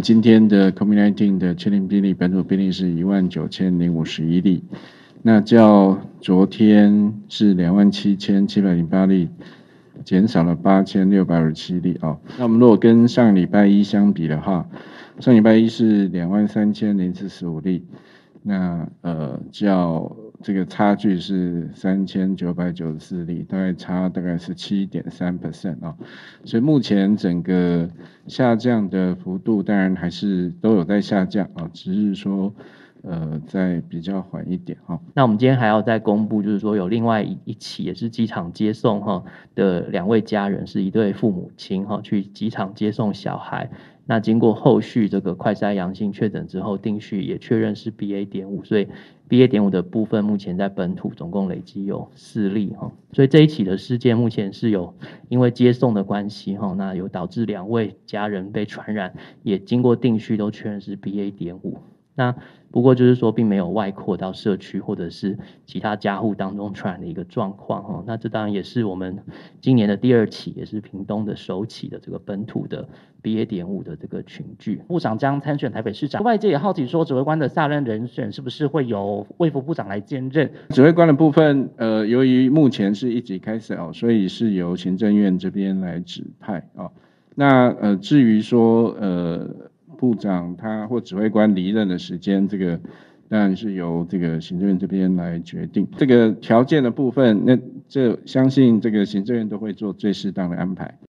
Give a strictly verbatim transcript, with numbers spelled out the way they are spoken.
今天的 COVID 十九 的确定病例，本土病例是一万九千零五十一例，那较昨天是两万七千七百零八例，减少了八千六百二十七例哦。那我们如果跟上礼拜一相比的话，上礼拜一是两万三千零四十五例，那呃较这个差距是三千九百九十四例，大概差大概是七点三 percent 啊，所以目前整个下降的幅度当然还是都有在下降啊，只是说呃在比较缓一点哈。 那我们今天还要再公布，就是说有另外一一起也是机场接送哈的两位家人，是一对父母亲哈去机场接送小孩。那经过后续这个快筛阳性确诊之后，定序也确认是 B A 点五，所以 B A 点五的部分目前在本土总共累积有四例哈，所以这一起的事件目前是有因为接送的关系哈，那有导致两位家人被传染，也经过定序都确认是 B A 点五。那不过就是说，并没有外扩到社区或者是其他家户当中传染的一个状况哈。那这当然也是我们今年的第二起，也是屏东的首起的这个本土的 B A 点五的这个群聚。 部长将参选台北市长，外界也好奇说，指挥官的下任人选是不是会由卫福部长来兼任？ 指挥官的部分，呃，由于目前是一级开始哦，所以是由行政院这边来指派哦。那呃，至于说呃。部长他或指挥官离任的时间，这个当然是由这个行政院这边来决定。这个条件的部分，那这相信这个行政院都会做最适当的安排。